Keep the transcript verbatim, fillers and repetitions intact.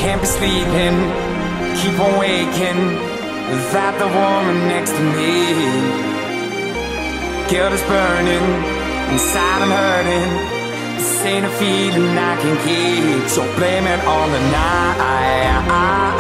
can't be sleeping, keep on waking without the woman next to me. Guilt is burning, inside I'm hurting. This ain't a feeling I can keep, so blame it on the night.